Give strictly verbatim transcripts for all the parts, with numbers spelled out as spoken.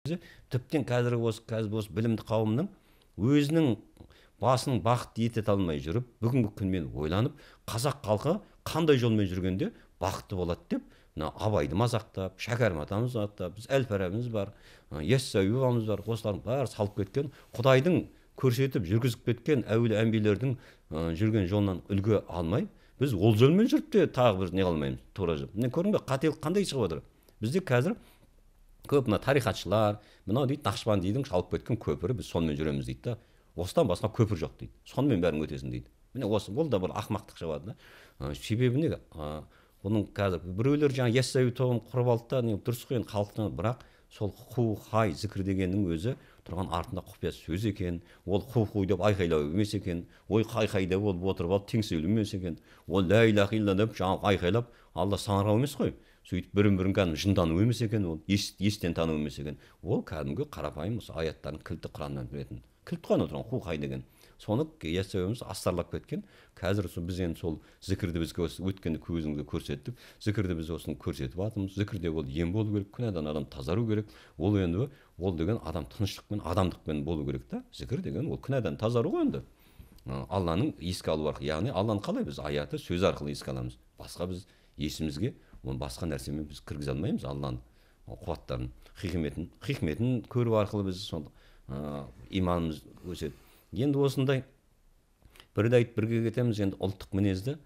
тіптен қазіргі осы қазір осы білімді қауымның өзінің басының бақытты ете алмай жүріп, бүгінгі күнмен ойланып, қазақ халқы қандай жолмен жүргенде бақытты болады деп, мына Абайды мазақтап, Шәкәрім атамыз мазақтап, біз Әл-Фарабиміз бар, Яссауи бабамыз бар, осылардың бәрі салып кеткен, Құдайдың көрсетіп жүргізіп кеткен әулие әмбиелердің жүрген жолынан үлгі алмай, біз ол жолмен жүріп те тағы бір не қылмаймыз, тура жол. Міне көрдің бе, қателік қандай шығып отыр. Бізде қазір көп мына тарихатшылар, мынау дейді Нақшбандидің шалып кеткен көпірі, біз сонымен жүреміз дейді да. Осыдан басқа көпір жоқ дейді. Сонымен бәрін өтесің дейді. Міне осы ол да бір ақымақтық шығады да. Себебі не? Оның қазір біреулер жаңа Яссауи тобын құрып алды да, не дұрыс қой, халықтан, бірақ сол ху хай зікір дегеннің өзі тұрған артында құпия сөз екен. Ол ху ху деп айқайлау емес екен. Ой қай-қай деп болып отырып алып теңселу емес екен. Ол ля иляха илля деп жаңа айқайлап Алла саңырау емес қой. Сөйтіп бірін-бірін кәдімгі жындану емес екен, ол естен тану емес екен. Ол кәдімгі қарапайым осы аяттардың кілті Құраннан білетін. Кілт қана тұрған ху хай деген. Соны Яссауиіміз астарлап кеткен. Қазір біз енді сол зікірді бізге өткенде көзіңізге көрсеттік. Зікірді біз осыны көрсетіп жатырмыз. Зікірде ол ем болу керек, күнәдан адам тазару керек. Ол енді ол деген адам тыныштықпен, адамдықпен болу керек та. Зікір деген ол күнәдан тазару ғой енді. Алланың еске алу арқылы, яғни Алланы қалай біз аяты, сөз арқылы еске аламыз. Басқа біз есімізге оны басқа нәрсемен біз кіргізе алмаймыз Алланың қуаттарын, хикметін, хикметін көру арқылы біз сол иманымыз өседі. Енді осындай бірді айтып бірге кетеміз. Енді ұлттық мінезді,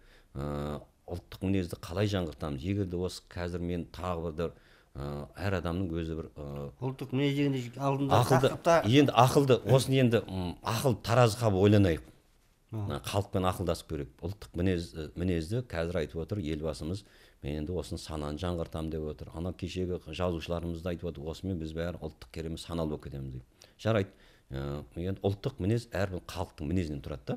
ұлттық мінезді қалай жаңғыртамыз? Егер де осы қазір мен тағы бір әр адамның өзі бір ұлттық мінез дегенде алдында тақырыпта енді ақылды, осыны енді ақыл таразы қабы ойланайық. Халықпен ақылдасып көрейік. Ұлттық мінез мінезді қазір айтып отыр елбасымыз. Мен енді осыны сананы жаңғыртамын деп отыр. Ана кешегі жазушыларымыз да айтып отыр, осымен біз бәрі ұлттық керемет саналы болып кетеміз деп. Жарайды. Енді ұлттық мінез әрбір халықтың мінезінен тұрады да.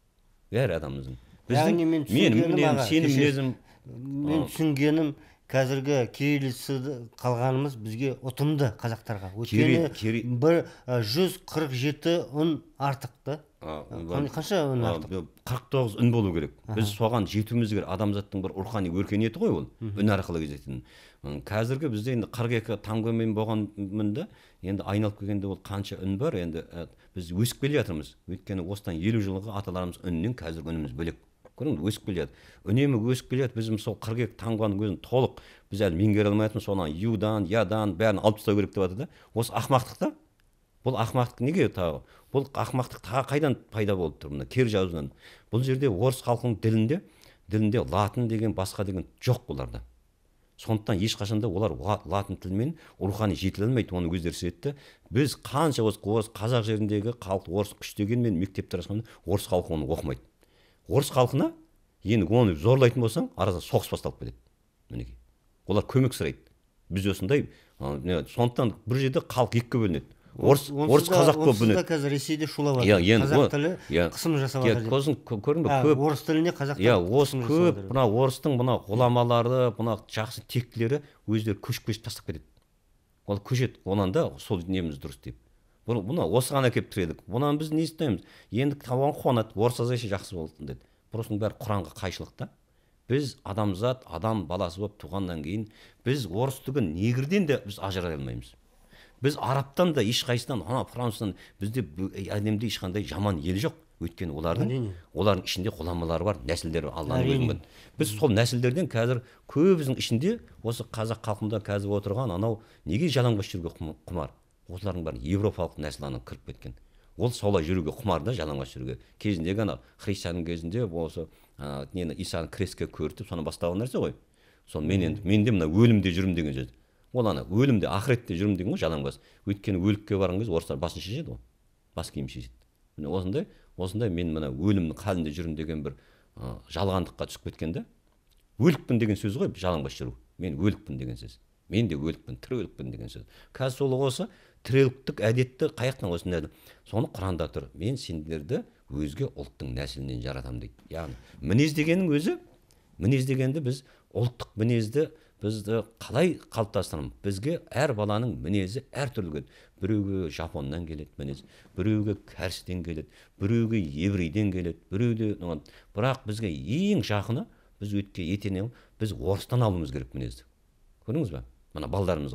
Әр адамымыздың. Яғни мен түсінгенім, сенің мінезім, мен түсінгенім қазіргі кириллицада қалғанымыз бізге ұтымды қазақтарға. Өйткені бір жүз қырық жеті үн артық та. Қанша үн артық? қырық тоғыз үн болу керек. Біз соған жетуіміз керек. Адамзаттың бір рухани өркениеті ғой ол. Үн арқылы кезетін. Қазіргі бізде енді қырық екі таңбамен болғанмында, енді айналып келгенде ол қанша үн бар, енді біз өсіп келе жатырмыз. Өйткені осыдан елу жылғы аталарымыз үнінен қазіргі үніміз бөлек. Көрдіңіз, өсіп келе жатыр. Үнемі өсіп келе жатыр. Біз сол қырық екі таңбаның өзін толық біз әлі меңгере алмайтын, соны юдан, ядан бәрін алып тастау керек деп жатыр да. Осы ақымақтық та. Бұл ақымақтық неге тағы? Бұл ақымақтық тағы қайдан пайда болып тұр? Мына кер жазудан. Бұл жерде орыс халқының тілінде, тілінде латын деген басқа деген жоқ бұларда. Сондықтан ешқашанда олар латын тілімен рухани жетіле алмайды, оны өздері сезеді. Біз қанша осы қазақ жеріндегі халық орыс күштегенмен мектепте ашқанда орыс халқы оны оқымайды. Орыс халқына енді оны зорлайтын болсаң, арада соғыс басталып кетеді. Мінекей. Олар көмек сұрайды. Біз осындай, сондықтан бір жерде халық екіге бөлінеді. Орыс орыс қазақ көп бөлінеді. Онсыз да қазір Ресейде шулап жатыр. Қазақ тілі қысым жасап жатыр. Көрінбе көп. Орыс тіліне қазақ тілі қысым жасап жатыр. Мына орыстың мына ғұламалары, мына жақсы тектілері өздері көшіп-көшіп тастап кетеді. Ол көшеді, онан да сол неміз дұрыс деп. Бұны осыған әкеп тіредік. Бұнан біз не істейміз? Енді табан қуанады, орыс азайшы жақсы болсын деді. Бұрысының бәрі Құранға қайшылық та. Біз адамзат, адам баласы болып туғаннан кейін, біз орыс түгін негрден де біз ажырай алмаймыз. Біз арабтан да ешқайсынан, ана француздан бізде әлемде ешқандай жаман ел жоқ. Өйткені олардың олардың ішінде ғұламалары бар, нәсілдері Алланың өзімен. Біз сол нәсілдерден қазір көбісінің ішінде осы қазақ халқында қазір отырған анау неге жалаңбас жүруге құмар? Олардың бәрі европалық нәсіланып кіріп кеткен. Ол солай жүруге құмар да, жалаңбас жүруге. Кезіндегі ана христианның кезінде осы нені Исаны крестке көртіп, соны бастаған нәрсе ғой. Сол мен енді мен де мына өлімде жүрмін деген сөз. Ол ана өлімде, ақыретте жүрмін деген ғой жалаңбас. Өйткені өлікке барған кезде орыстар басын шешеді ғой. Бас киім шешеді. Міне осындай, осындай мен мына өлімнің халінде жүрмін деген бір жалғандыққа түсіп кеткенде, өлікпін деген сөз ғой жалаңбас жүру. Мен өлікпін деген сөз. Мен де өлікпін, тірі өлікпін деген сөз. Қазір сол осы тіреліктік әдетті қаяқтан осындай. Соны Құранда тұр. Мен сендерді өзге ұлттың нәсілінен жаратамын дейді. Яғни мінез дегеннің өзі, мінез дегенді біз ұлттық мінезді бізді қалай қалыптастырамыз? Бізге әр баланың мінезі әр түрлі келеді. Біреуге Жапоннан келеді мінез, біреуге Кәрістен келеді, біреуге еврейден келеді, біреуде, бірақ бізге ең жақыны біз өтке етене біз орыстан алуымыз керек мінезді. Көрдіңіз бе? Мына балдарымызға.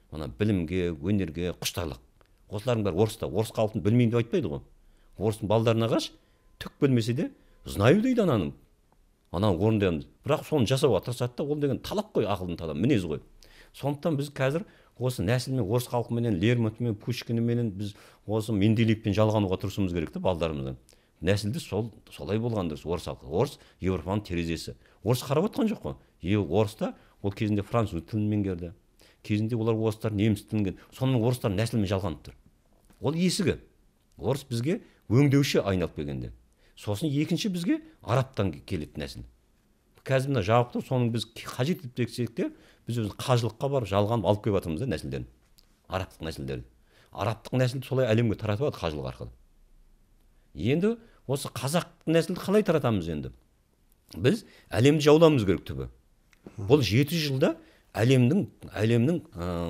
ана білімге, өнерге құштарлық. Осылардың бәрі орыста. Орыс халқын білмеймін деп айтпайды ғой. Орыстың балдарына қараш, түк білмесе де знаю дейді ананың. Ананың орындаймыз. Бірақ соны жасауға тырысады да, ол деген талап қой, ақылдың талабы, мінез ғой. Сондықтан біз қазір осы нәсілмен, орыс халқыменен, Лермонтовмен, Пушкинменен біз осы Менделеевпен жалғануға тырысуымыз керек те балдарымыздан. Нәсілді сол солай болған дұрыс. Орыс халқы, орыс Европаның терезесі. Орыс қарап отқан жоқ қой. Е, орыста ол кезінде француз тілін меңгерді. Кезінде олар орыстар неміс тілін, сонымен орыстар нәсілмен жалғанып тұр. Ол есігі. Орыс бізге өңдеуші айналып келгенде. Сосын екінші бізге арабтан келетін нәсіл. Қазір мына жауап тұр, соның біз қажет етіп тексек те, біз өзіміз қажылыққа барып жалған алып келіп жатырмыз да нәсілден. Арабтық нәсілдерді. Арабтық нәсілді солай әлемге таратып жатыр қажылық арқылы. Енді осы қазақ нәсілді қалай таратамыз енді? Біз әлемді жауламыз керек түбі. Бұл жеті жылда әлемнің әлемнің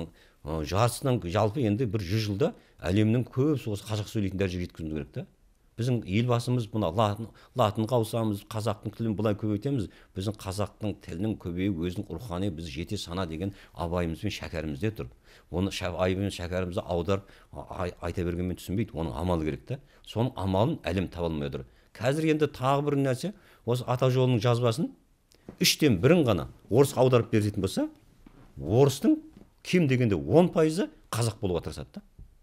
жартысынан жалпы енді бір жүз жылда әлемнің көбісі осы қазақ сөйлейтін дәрежеге жеткізуіміз керек та. Біздің елбасымыз бұна латын латынға ауысамыз, қазақтың тілін былай көбейтеміз. Біздің қазақтың тілінің көбеюі өзінің рухани біз жете сана деген абайымыз бен шәкәрімізде тұр. Оны абай мен шәкәрімізді аударып айта бергенмен түсінбейді. Оның амалы керек та. Соның амалын әлем таба алмай отыр. Қазір енді тағы бір нәрсе, осы ата жолының жазбасын үштен бірін ғана орыс аударып беретін болса, орыстың кем дегенде он пайызы қазақ болуға тырысады да.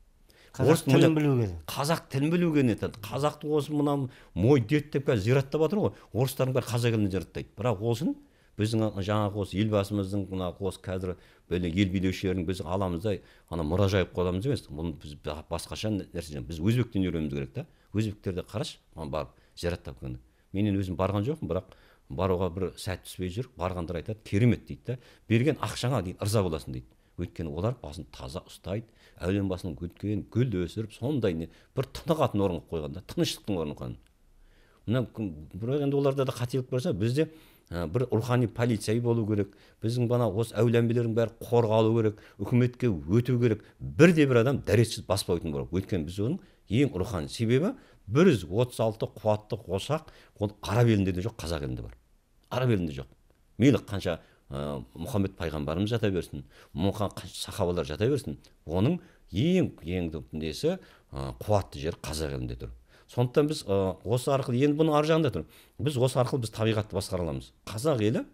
Қазақ тілін білуге. Қазақ тілін білуге нетеді. Қазақты осы мына мой дед деп қазір зираттап жатыр ғой. Орыстардың бәрі қазақ елін зираттайды. Бірақ олсын біздің жаңағы осы елбасымыздың мына осы қазір бөле ел билеушілердің біз аламызда ана мұражай қойламыз емес. Бұны біз басқаша нәрсе. Біз өзбектен үйренуіміз керек та. Өзбектерді қараш, барып зираттап келгенде. Менен өзім барған жоқпын, бірақ баруға бір сәт түспей жүр. Барғандар айтады, керемет дейді да. Берген ақшаңа дейді, ырза боласың дейді. Өйткені олар басын таза ұстайды, әулен басының өткен гүл өсіріп, сондай не бір тынығатын орын қойғанда, тыныштықтың орнын қойған. Мына бірақ енді оларда да қателік барса, бізде бір рухани полиция болу керек. Біздің бана осы әулиелердің бәрі қорғалу керек, үкіметке өту керек. Бірде бір адам дәретсіз баспайтын болады. Өйткені біз оның ең рухани себебі бір жүз отыз алты қуатты қосақ, ол араб елінде де жоқ, қазақ елінде бар. Араб елінде жоқ. Мейлі қанша Мұхаммед пайғамбарымыз жата берсін, мұқан сахабалар жата берсін, оның ең ең несі қуатты жер қазақ елінде тұр. Сондықтан біз осы арқылы енді бұның ар жағында тұр. Біз осы арқылы біз табиғатты басқара аламыз. Қазақ елі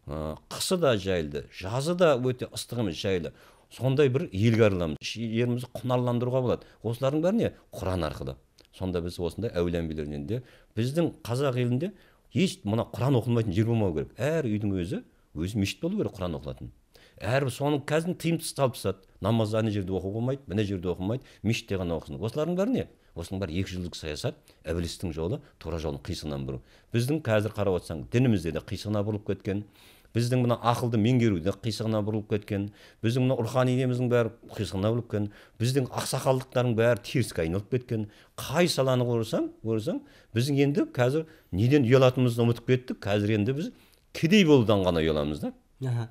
қысы да жайлы, жазы да өте ыстық емес жайлы. Сондай бір елге арыламыз. Жерімізді құнарландыруға болады. Осылардың бәрі не? Құран арқылы. Сонда біз осындай әулиелерінен де біздің қазақ елінде еш мына Құран оқылмайтын жер болмау керек. Әр үйдің өзі өзі мешіт болу керек, Құран оқылатын. Әрбір соның қазір тыйымсыз салып тастады. Намаз ана жерде оқуға болмайды, мына жерде оқылмайды, мешітте ғана оқысын. Осылардың бәрі не? Осының бәрі екі жылдық саясат, ібілістің жолы, тура жолын қисығынан бұру. Біздің қазір қарап отырсаң, дінімізде де қисығына бұрылып кеткен. Біздің мына ақылды меңгеруде қисығына бұрылып кеткен. Біздің мына рухани неміздің бәрі қисығына бұрылып кеткен. Біздің ақсақалдықтардың бәрі теріске айналып кеткен. Қай саланы көрсең, көрсең, біздің енді қазір неден ұялатынымызды ұмытып кеттік. Қазір енді біз кедей болудан ғана ұяламыз да.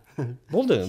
Болды.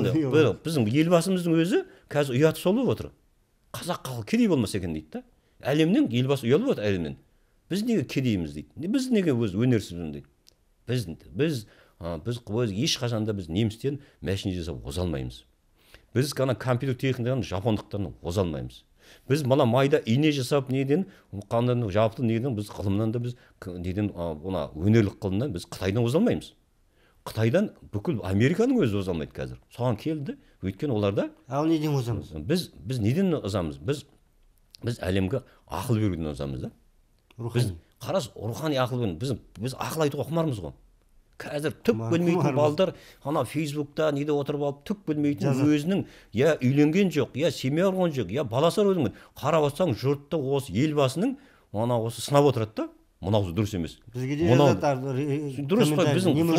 Біздің елбасымыздың өзі қазір ұяты сол болып отыр. Қазақ халқы кедей болмаса екен дейді да. Әлемнен елбасы ұялып отыр әлемнен. Біз неге кедейміз дейді. Біз неге өз өнерсізбіз дейді. Біз біз біз өз ешқашанда біз немістен машина жасап оза алмаймыз. Біз ғана компьютер техникадан жапондықтардан оза алмаймыз. Біз мына майда ине жасап неден қандай жауапты неден біз ғылымнан да біз неден мына өнерлік ғылымнан біз Қытайдан оза алмаймыз. Қытайдан бүкіл Американың өзі оза алмайды қазір. Соған келді. Өйткені оларда ал неден озамыз? Біз біз неден озамыз? Біз біз әлемге ақыл беруден озамыз да. Біз қарас рухани ақыл беру. Біз біз ақыл айтуға құмармыз ғой. Қазір түк білмейтін балдар ана Фейсбукта неде отырып алып түк білмейтін өзінің я үйленген жоқ, я семья құрған жоқ, я баласы бар өзінің. Қарап отырсаң жұртты осы елбасының ана осы сынап отырады да. Мынаусы дұрыс емес. Бізге де жазатар дұрыс қой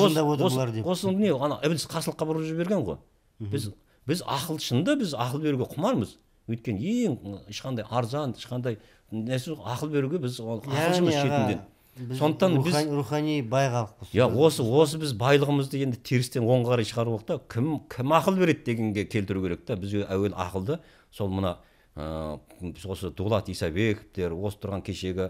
біздің осы не ана ібіліс қарсылыққа бұрып жіберген ғой. Біз біз ақыл шынында біз ақыл беруге құмармыз. Өйткені ең ешқандай арзан, ешқандай нәрсе ақыл беруге біз ақылшымыз шетінден. Сондықтан біз рухани бай халықпыз. Я осы осы біз байлығымызды енді терістен оңға қарай шығару керек та. Кім кім ақыл береді дегенге келтіру керек та. Біз әуел ақылды сол мына осы Дулат Исабековтер, осы тұрған кешегі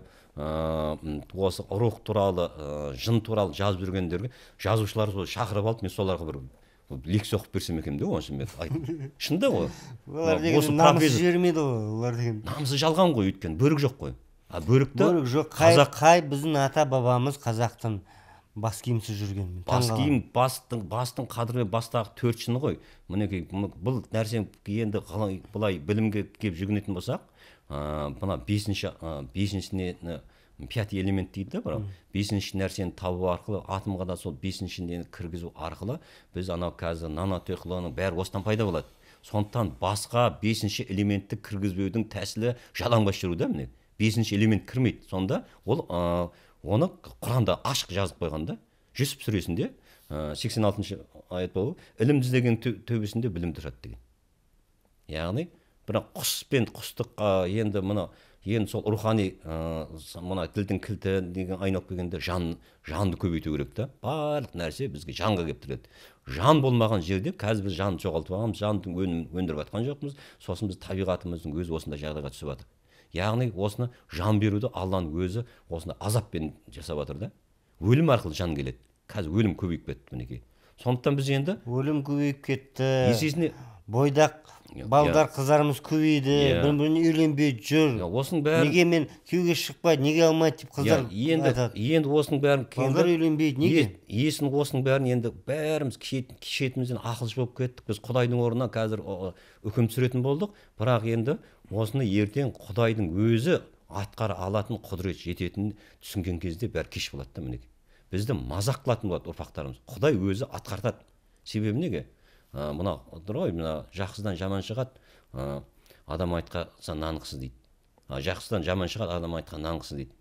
осы рух туралы, жын туралы жазып жүргендерге жазушылар шақырып алып, мен соларға бір лекция оқып берсем екен де онша мен айтып шынында ғой. Олар деген намысы жібермейді ғой, олар деген намысы жалған ғой, өйткені бөрік жоқ қой. А бөрікті бөрік жоқ, қай қай біздің ата бабамыз қазақтың бас киімсіз жүрген. Бас киім бастың бастың қадірі бастағы төрт шыны ғой. Мінекей бұл нәрсе енді былай білімге келіп жүгінетін болсақ, мына бесінші бесіншісіне пятый элемент дейді да, бірақ бесінші нәрсені табу арқылы, атомға да сол бесіншіні кіргізу арқылы біз анау қазір нанотехнологияның бәрі осыдан пайда болады. Сондықтан басқа бесінші элементті кіргізбеудің тәсілі жалаңбас жүру да, міне. Бесінші элемент кірмейді. Сонда ол оны Құранда ашық жазып қойғанда, Жүсіп сүресінде сексен алтыншы аят болу, ілім іздеген төбесінде білім тұрады деген. Яғни, бірақ құс пен құстыққа енді мына енді сол рухани мына тілдің кілті деген айналып келгенде жан жанды көбейту керек та. Барлық нәрсе бізге жанға келіп тіреледі. Жан болмаған жерде қазір біз жанды жоғалтып алғанбыз, жанды өндіріп жатқан жоқпыз. Сосын біз табиғатымыздың өзі осындай жағдайға түсіп жатыр. Яғни осыны жан беруді Алланың өзі осында азаппен жасап жатыр да. Өлім арқылы жан келеді. Қазір өлім көбейіп кетті мінекей. Сондықтан біз енді өлім көбейіп кетті. Есесіне бойдақ балдар қыздарымыз көбейді, бір-біріне үйленбей жүр. Осының бәрі неге мен күйеуге шықпайды, неге алмайды деп қыздар айтады. Енді осының бәрін балдар үйленбейді, неге? Есін осының бәрін енді бәріміз кешетімізден ақылшы болып кеттік. Біз Құдайдың орнына қазір үкім түсіретін болдық. Бірақ енді осыны ертең Құдайдың өзі атқара алатын құдірет жететінін түсінген кезде бәрі кеш болады да, мінекей. Бізді мазақ қылатын болады ұрпақтарымыз. Құдай өзі атқартады. Себебі неге? Мына ғой, мына жақсыдан жаман шығады, адам айтқанса нанғысы дейді. Жақсыдан жаман шығады, адам айтқан нанғысы дейді.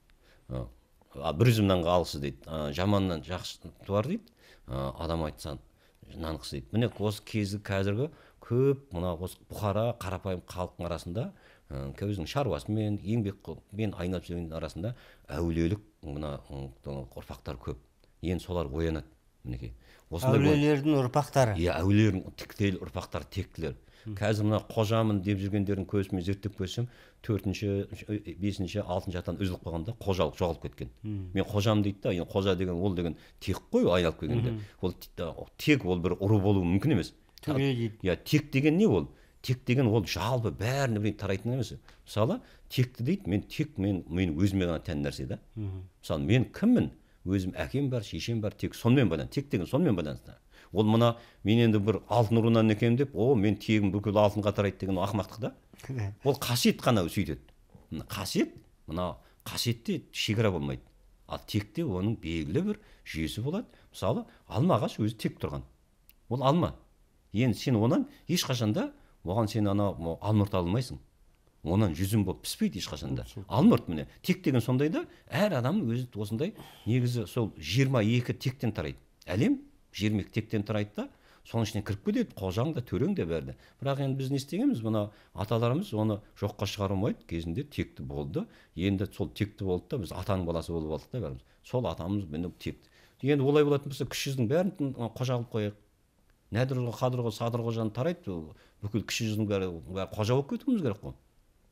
Бір үзім нанға алғысы дейді. Жаманнан жақсы туар дейді, адам айтса нанғысы дейді. Міне осы кезі қазіргі көп мына осы бұқара қарапайым халықтың арасында өзінің шаруасымен, еңбекпен айналып жүрген арасында әулиелік мына ұрпақтар көп. Енді солар оянады, мінекей. Әулиелердің ұрпақтары. Иә, әулиелердің тектейлі ұрпақтары тектілер. Қазір мына қожамын деп жүргендердің көзімен зерттеп көрсем, төртінші, бесінші, алтыншы атан үзіліп қалғанда қожалық жоғалып кеткен. Мен қожам дейді да, қожа деген ол деген тек қой айналып келгенде. Ол тек ол бір ұры болуы мүмкін емес. Иә, тек деген не ол? Тек деген ол жалпы бәріне бірден тарайтын емес. Мысалы, текті дейді, мен тек мен мен өзіме ғана тән нәрсе да. Мысалы, мен кіммін? Өзім әкем бар, шешем бар, тек сонымен байланысты. Тек деген сонымен байланысты. Ол мына мен енді бір алтын ұрынан екенмін деп, о, мен тегім бүкіл алтынға тарайды деген ақымақтық да. Ол қасиет қана сөйтеді. Қасиет, мына қасиетте шекара болмайды. Ал текте оның белгілі бір жүйесі болады. Мысалы, алма ағаш өзі тек тұрған. Ол алма. Енді сен онан ешқашанда оған сен ана алмұрт алмайсың. Онан жүзім болып піспейді ешқашанда. Алмұрт міне. Тек деген сондай да, әр адам өзі осындай негізі сол жиырма екі тектен тарайды. Әлем жиырма екі тектен тарайды да, соның ішіне кіріп кетеді, қожаң да, төрең де бәрді. Бірақ енді біз не істегенбіз, мына аталарымыз оны жоққа шығармайды, кезінде текті болды. Енді сол текті болды да, біз атаның баласы болып алдық та бәріміз. Сол атамыз міне текті. Енді олай болатын болса, кіші жүздің бәрін қожа қылып қояйық. Нәдірға, Қадырға, Садырғожаны тарайды, бүкіл кіші жүздің бәрі қожа болып кетуіміз керек қой.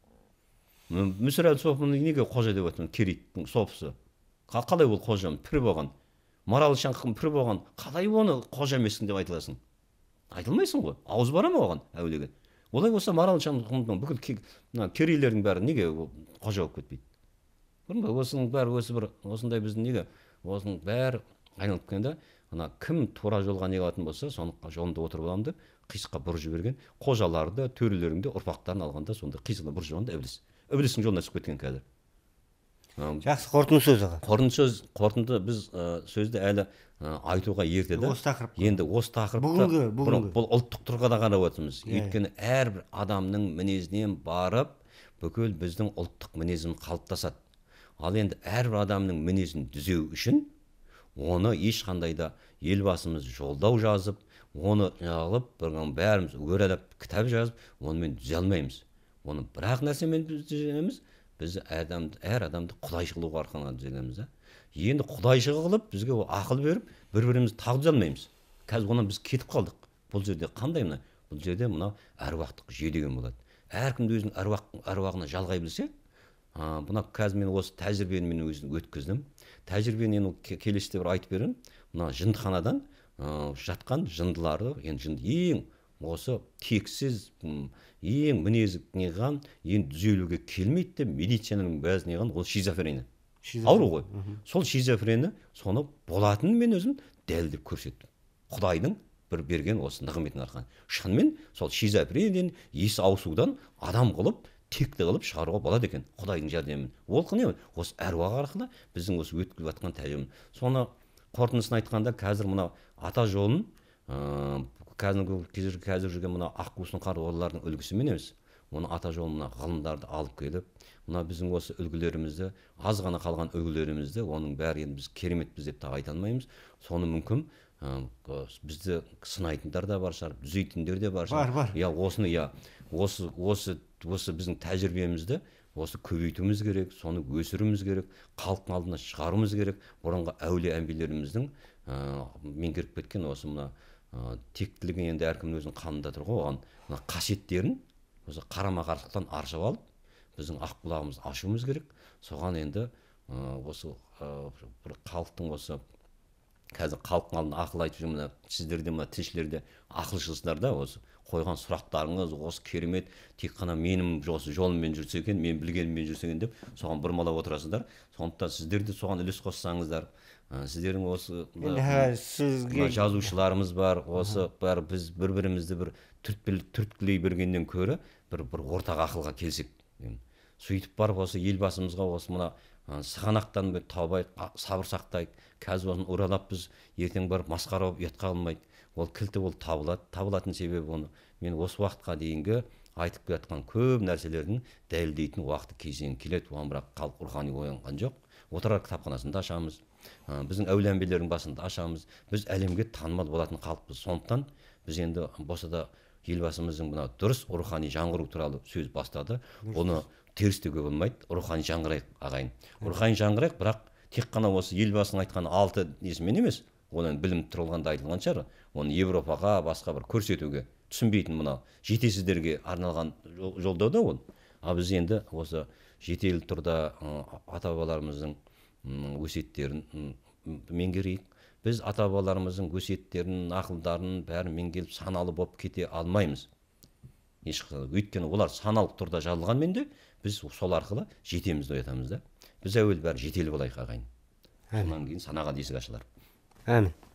Мүсір әлсофыны неге қожа деп айтқан? Керейдің софысы. Қалай ол қожа? Пір болған. Маралы шаңқын пір болған. Қалай оны қожа емессің деп айтыласың? Айтылмайсың ғой. Ауыз бара ма оған әулиеге? Олай болса Маралы шаңқын бүкіл керейлердің бәрі неге қожа болып кетпейді? Осының бәрі осы бір осындай біздің неге осының бәрі айналып келгенде ана кім тура жолға не қылатын болса, соның жолында отырып аламын деп қисыққа бұрып жіберген қожаларды, төрелерінде ұрпақтарын алғанда сонда қисыққа бұрып жібергенде ібіліс. Ібілістің жолына түсіп кеткен қазір. Жақсы, қорытынды сөз аға. Қорытынды сөз, қорытынды біз сөзді әлі айтуға ерте да. Осы тақырып. Енді осы тақырыпта бұл ұлттық тұрғыда қарап отырмыз. Өйткені әрбір адамның мінезінен барып, бүкіл біздің ұлттық мінезіміз қалыптасады. Ал енді әрбір адамның мінезін түзеу үшін оны ешқандай да елбасымыз жолдау жазып, оны алып, бәріміз өрелеп кітап жазып, онымен түзе алмаймыз. Оны бірақ нәрсемен түземіз, біз әр адамды құдайшы қылуға арқылы түземіз. Енді құдайшы қылып, бізге ақыл беріп, бір-бірімізді тағып алмаймыз. Қазір онан біз кетіп қалдық. Бұл жерде қандай мына? Бұл жерде мына әруақтық жүйе деген болады. Әркімді өзінің әруағына жалғай білсе, бұна қазір мен осы тәжірибені мен өзім өткіздім. Тәжірибені келесіде бір айтып беремін. Мына жындыханадан жатқан жындылары, енді жынды ең осы тексіз, ең мінезі неған, енді түзелуге келмейді деп медицинаның бәрі неған, ол шизофрения. Ауру ғой. Сол шизофрения соны болатынын мен өзім дәлдеп көрсеттім. Құдайдың бір берген осы нығметінің арқасында. Шынымен сол шизофрениядан, ес ауысудан адам қылып, текті қылып шығаруға болады екен, Құдайдың жәрдемімен. Ол не? Осы әруақ арқылы біздің осы өткізіп жатқан тәжірибе. Соны қорытындысын айтқанда, қазір мына ата жолын, қазір қазір жүрген мына аққусын қарулардың үлгісімен емес, оны ата жолын мына ғылымдарды алып келіп, мына біздің осы үлгілерімізді, аз ғана қалған үлгілерімізді, оның бәрі енді біз кереметпіз деп те айта алмаймыз. Соны мүмкін бізді сынайтындар да бар шығар, түзейтіндер де бар шығар. Бар, бар. Иә, осыны, иә, осы осы осы біздің тәжірибемізді осы көбейтуіміз керек, соны өсіруіміз керек, халықтың алдына шығаруымыз керек. Бұрынғы әулие әмбиелеріміздің меңгеріп кеткен осы мына тектілігі енді әркімнің өзінің қанында тұр ғой, оған мына қасиеттерін осы қарама-қарсылықтан аршып алып, біздің ақ құлағымызды ашуымыз керек. Соған енді осы бір халықтың осы қазір халықтың алдында ақыл айтып жүрмін, сіздер де мына тілшілерде ақылшылсыздар да, осы қойған сұрақтарыңыз осы керемет, тек қана менің осы жолыммен жүрсе екен, мен білгеніммен жүрсе екен деп соған бұрмалап отырасыздар. Сондықтан сіздер де соған үлес қоссаңыздар, сіздердің осы сізге жазушыларымыз бар, осы бәрі біз бір-бірімізді бір түрткілей бергеннен көрі бір бір ортақ ақылға келсек. Сөйтіп барып осы елбасымызға осы мына сығанақтан таубайық, сабыр сақтайық. Қазір оны ұралап біз ертең барып масқара болып ұятқа қалмайды. Ол кілті ол табылады. Табылатын себебі оны мен осы уақытқа дейінгі айтып келе жатқан көп нәрселердің дәлелдейтін уақыты кезең келеді. Оған бірақ халық рухани оянған жоқ. Отырар кітапханасында ашамыз. Біздің әулие әмбиелердің басында ашамыз. Біз әлемге танымал болатын халықпыз. Сондықтан біз енді болса да елбасымыздың мына дұрыс рухани жаңғыру туралы сөз бастады. Оны теріс деуге болмайды. Рухани жаңғырайық, ағайын. Рухани жаңғырайық, бірақ тек қана осы елбасының айтқан алты несімен емес, оның білім тұрғанда айтылған шығар, оны Европаға, басқа бір көрсетуге, түсінбейтін мына жетесіздерге арналған жолдау да ол. А біз енді осы жетелі тұрда ата бабаларымыздың өсиеттерін меңгерейік. Біз ата бабаларымыздың өсиеттерін, ақылдарын бәрін меңгеріп саналы болып кете алмаймыз. Өйткені олар саналық тұрда жазылғанмен де біз сол арқылы жетемізді оятамыз да. Біз әуелі бәрі жетелі болайық, ағайын. Сонан кейін санаға есік ашылар. Әмін.